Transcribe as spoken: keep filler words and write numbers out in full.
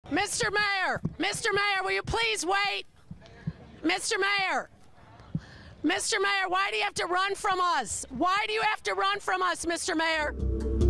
Mister Mayor, Mister Mayor, will you please wait? Mister Mayor, Mister Mayor, why do you have to run from us? Why do you have to run from us, Mister Mayor?